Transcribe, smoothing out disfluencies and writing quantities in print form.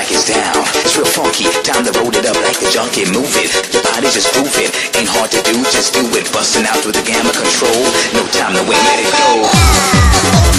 like it's down. It's real funky, time to roll it up like a junkie. Move it, your body just prove it. Ain't hard to do, just do it. Busting out through the gamma control. No time to wait, let it go.